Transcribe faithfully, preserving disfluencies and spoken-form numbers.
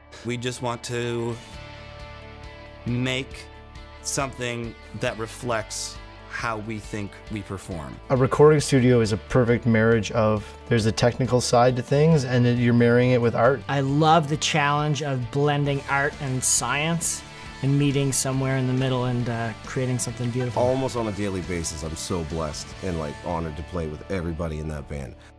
We just want to make something that reflects how we think we perform. A recording studio is a perfect marriage of, there's a technical side to things and then you're marrying it with art. I love the challenge of blending art and science and meeting somewhere in the middle and uh, creating something beautiful. Almost on a daily basis, I'm so blessed and like honored to play with everybody in that band.